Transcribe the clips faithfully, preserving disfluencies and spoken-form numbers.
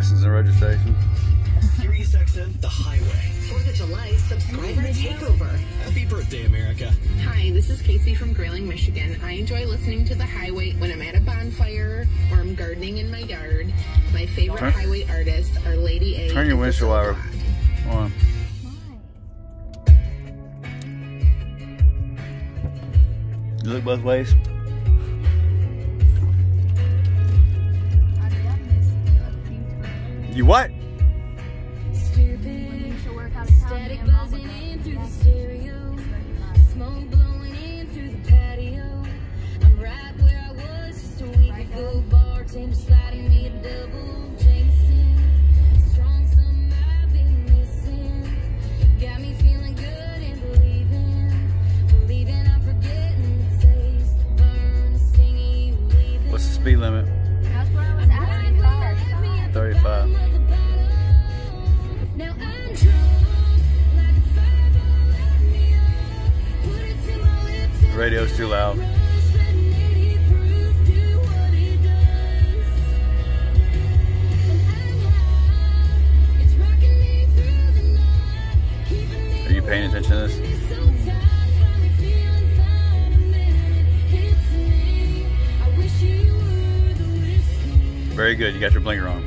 license and registration. Sirius X M, The Highway. fourth of July subscriber takeover. Happy birthday, America. Hi, this is Casey from Grayling, Michigan. I enjoy listening to The Highway when I'm at a bonfire or I'm gardening in my yard. My favorite Turn, highway artists are Lady A. Turn your windshield wiper on. You look both ways. You what? Static buzzing in through the stereo, smoke blowing in through the patio. I'm right where I was just a week ago. Bartender sliding me a double Jameson. Strong something I've been missing. Got me feeling good and believing, believing I'm forgetting the taste, the burn, the sting of you leaving. What's the speed limit? That's where I was at. thirty-five. Now I'm drunk. The radio's too loud. Are you paying attention to this? Very good, you got your blinker on.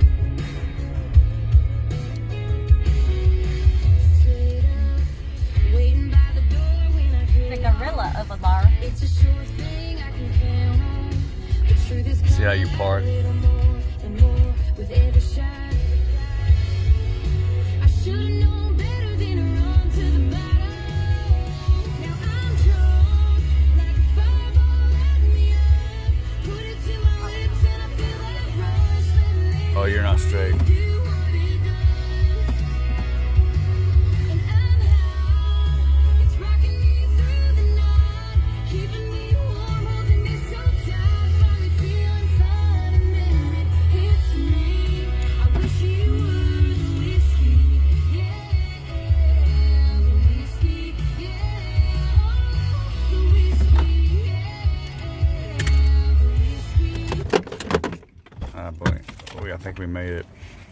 Gorilla over there. See how you park? Oh, you're not straight. Ah, boy, I think we made it.